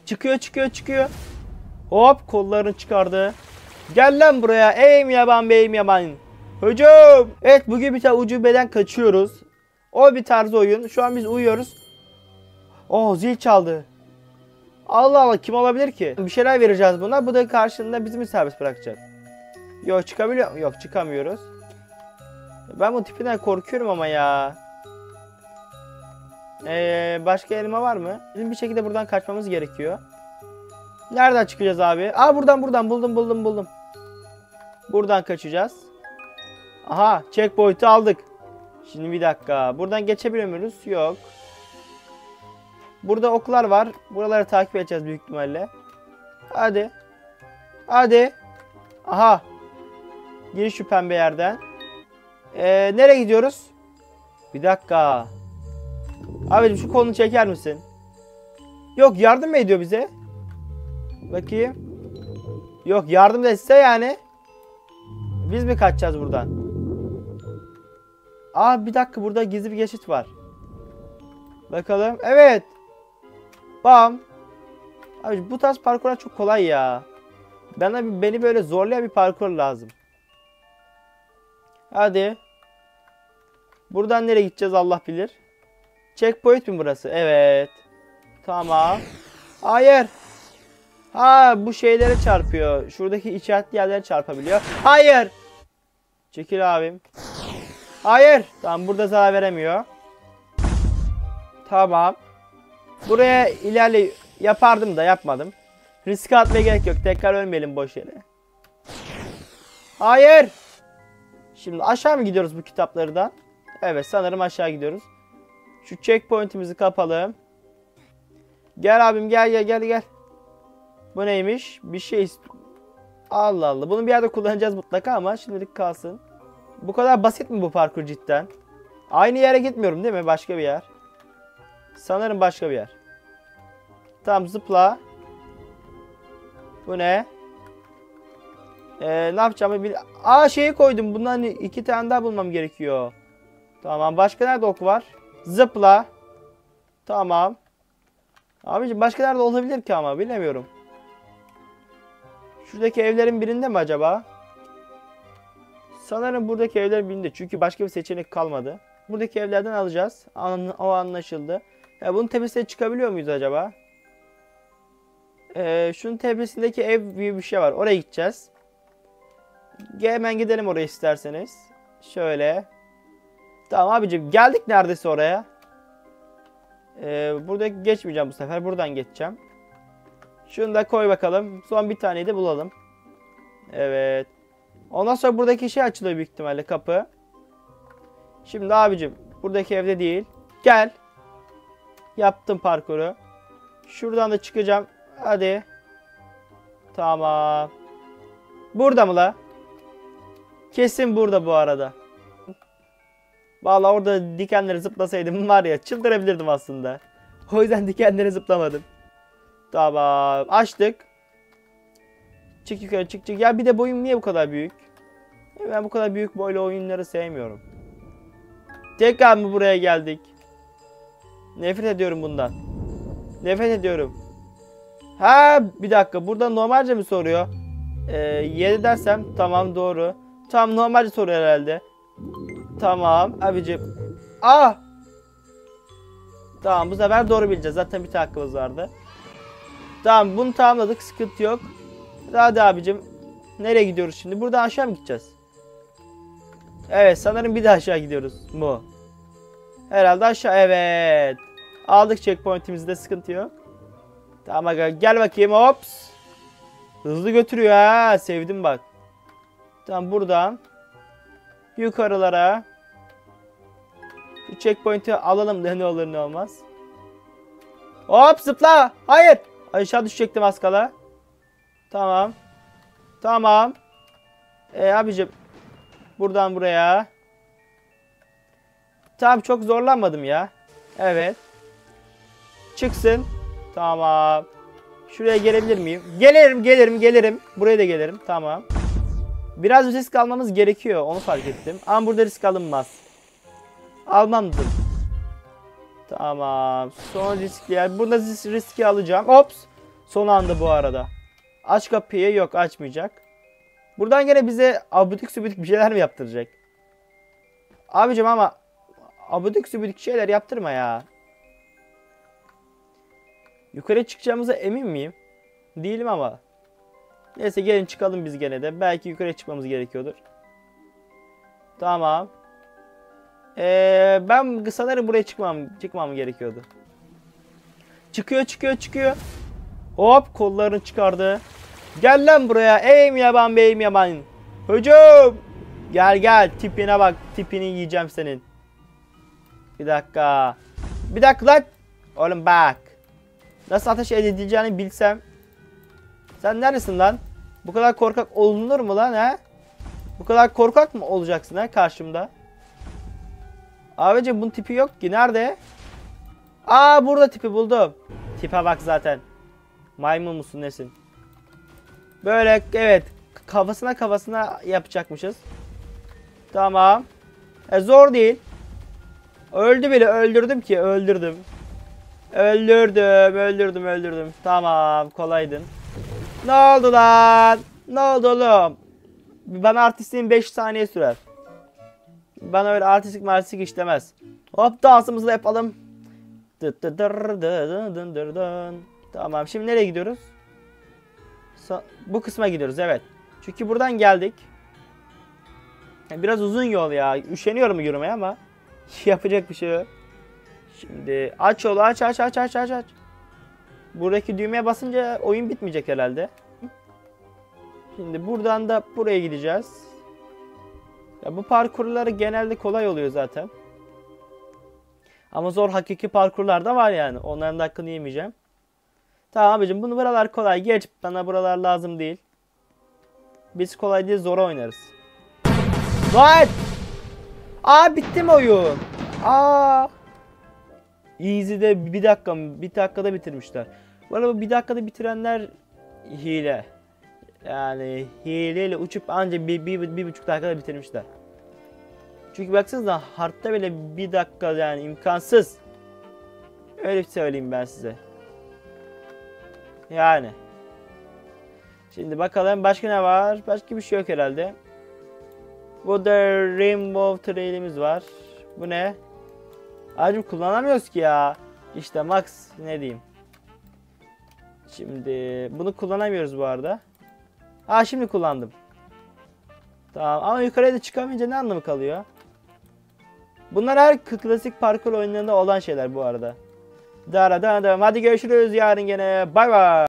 Çıkıyor. Hop, kollarını çıkardı. Gel lan buraya. Eğim yaban beyim yaban. Hücum. Evet, bugün bir tane ucubeden kaçıyoruz. O bir tarz oyun. Şu an biz uyuyoruz. Oh, zil çaldı. Allah Allah, kim olabilir ki? Bir şeyler vereceğiz buna. Bu da karşılığında bizi mi serbest bırakacak? Yok, çıkabiliyor. Yok, çıkamıyoruz. Ben bu tipinden korkuyorum ama ya. Başka elma var mı? Bizim bir şekilde buradan kaçmamız gerekiyor. Nereden çıkacağız abi? Aa, buradan buldum. Buradan kaçacağız. Aha, checkpoint'i aldık. Şimdi bir dakika. Buradan geçebiliyor muyuz? Yok. Burada oklar var. Buraları takip edeceğiz büyük ihtimalle. Hadi. Aha. Gir şu pembe yerden. Nereye gidiyoruz? Bir dakika. Abicim, şu kolunu çeker misin? Yok, yardım mı ediyor bize? Bakayım. Yok, yardım da etse yani. Biz mi kaçacağız buradan? Aa, bir dakika, burada gizli bir geçit var. Bakalım. Evet. Bam. Abi, bu tarz parkurlar çok kolay ya. Beni böyle zorlayan bir parkur lazım. Hadi. Buradan nereye gideceğiz Allah bilir. Checkpoint mi burası? Evet. Tamam. Hayır. Ha, bu şeylere çarpıyor. Şuradaki işaretli yerlere çarpabiliyor. Hayır. Çekil abim. Hayır. Tamam, burada zarar veremiyor. Tamam. Buraya ilerle yapardım da yapmadım. Riske atmaya gerek yok. Tekrar ölmeyelim boş yere. Hayır. Şimdi aşağı mı gidiyoruz bu kitaplardan? Evet, sanırım aşağı gidiyoruz. Şu checkpoint'imizi kapalım. Gel abim, gel. Bu neymiş? Bir şey Allah Allah. Bunu bir yerde kullanacağız mutlaka ama şimdilik kalsın. Bu kadar basit mi bu parkur cidden? Aynı yere gitmiyorum değil mi? Başka bir yer. Sanırım başka bir yer. Tamam, zıpla. Bu ne? Ne yapacağımı bil... Aa, şeyi koydum. Bundan 2 tane daha bulmam gerekiyor. Tamam. Başka nerede ok var? Zıpla. Tamam. Abiciğim, başka nerede olabilir ki ama bilemiyorum. Şuradaki evlerin birinde mi acaba? Sanırım buradaki evlerin birinde. Çünkü başka bir seçenek kalmadı. Buradaki evlerden alacağız. O anlaşıldı. Bunun tepesine çıkabiliyor muyuz acaba? Şunun tepesindeki ev gibi bir şey var. Oraya gideceğiz. Hemen gidelim oraya isterseniz. Şöyle. Tamam abicim, geldik neredeyse oraya. Burada geçmeyeceğim bu sefer. Buradan geçeceğim. Şunu da koy bakalım. Son bir taneyi de bulalım. Evet. Ondan sonra buradaki şey açılıyor büyük ihtimalle, kapı. Şimdi abicim, buradaki evde değil. Gel. Yaptım parkuru. Şuradan da çıkacağım. Hadi. Tamam. Burada mı la? Kesin burada bu arada. Vallahi orada dikenleri zıplasaydım var ya, çıldırabilirdim aslında. O yüzden dikenleri zıplamadım. Tamam. Açtık. Çık yukarı, çık. Ya bir de boyum niye bu kadar büyük? Ben bu kadar büyük boylu oyunları sevmiyorum. Tekrar mı buraya geldik? Nefret ediyorum bundan. Nefret ediyorum. Ha, bir dakika. Burada normalce mi soruyor? 7 dersem tamam, doğru. Tamam, normalce soruyor herhalde. Tamam abicim. Ah! Tamam, bu sefer doğru bileceğiz. Zaten bir tane hakkımız vardı. Tamam, bunu tamamladık. Sıkıntı yok. Hadi abicim. Nereye gidiyoruz şimdi? Buradan aşağı mı gideceğiz? Evet, sanırım bir de aşağı gidiyoruz. Bu. Herhalde aşağı. Evet. Aldık checkpoint'imizi de, sıkıntı yok. Tamam aga, gel bakayım. Hops. Hızlı götürüyor ha. Sevdim bak. Tamam, buradan yukarılara. Şu checkpoint'i alalım da ne olur ne olmaz. Hop, zıpla. Hayır. Aşağı düşecektim az kala. Tamam. Tamam. Abicim. Buradan buraya. Tamam, çok zorlanmadım ya. Evet. Çıksın. Tamam. Şuraya gelebilir miyim? Gelirim. Buraya da gelirim. Tamam. Biraz risk almamız gerekiyor. Onu fark ettim. Ama burada risk alınmaz. Almamdır. Tamam. Son riskli yer. Burada riski alacağım. Ops. Son anda bu arada. Aç kapıyı, yok açmayacak. Buradan gene bize abidik sübidik bir şeyler mi yaptıracak? Abicim ama abidik sübidik şeyler yaptırma ya. Yukarı çıkacağımıza emin miyim? Değilim ama. Neyse gelin çıkalım biz gene de. Belki yukarı çıkmamız gerekiyordur. Tamam. Ben sanırım buraya çıkmam gerekiyordu. Çıkıyor. Hop kollarını çıkardı. Gel lan buraya. Eğim yaban beyim yaban. Hücum. Gel tipine bak. Tipini yiyeceğim senin. Bir dakika lan. Oğlum bak. Nasıl ateş edileceğini bilsem. Sen neredesin lan? Bu kadar korkak olunur mu lan ha? Bu kadar korkak mı olacaksın ha karşımda? Abicim bunun tipi yok ki. Nerede? Aa burada tipi buldum. Tipe bak zaten. Maymun musun nesin? Böyle evet. Kafasına yapacakmışız. Tamam. Zor değil. Öldü bile, öldürdüm. Öldürdüm. Tamam kolaydın. Ne oldu lan? Ne oldu oğlum? Bana artistliğin 5 saniye sürer. Bana öyle artistik işlemez. Hop dansımızı da yapalım. Tamam şimdi nereye gidiyoruz? Bu kısma gidiyoruz evet. Çünkü buradan geldik. Biraz uzun yol ya. Üşeniyorum yürümeye ama yapacak bir şey yok. Şimdi aç yolu aç. Buradaki düğmeye basınca oyun bitmeyecek herhalde. Şimdi buradan da buraya gideceğiz. Ya bu parkurları genelde kolay oluyor zaten. Ama zor hakiki parkurlar da var yani. Onların da hakkını yemeyeceğim. Tamam abicim bunu buralar kolay. Geç bana buralar lazım değil. Biz kolay değil zor oynarız. Lan! Aa bitti mi oyun? Aa! Easy'de bir dakikada bitirmişler. Bu arada bu bir dakikada bitirenler hile. Yani hileyle uçup anca bir buçuk dakikada bitirmişler. Çünkü baksanıza hardta bile bir dakika yani imkansız. Öyle söyleyeyim ben size. Yani. Şimdi bakalım başka ne var? Başka bir şey yok herhalde. Burada Rainbow Trail'imiz var. Bu ne? Acım kullanamıyoruz ki ya. İşte Max ne diyeyim. Şimdi bunu kullanamıyoruz bu arada. Aa şimdi kullandım. Tamam ama yukarıya da çıkamayınca ne anlamı kalıyor? Bunlar her klasik parkur oyunlarında olan şeyler bu arada. Hadi görüşürüz yarın gene. Bay bay.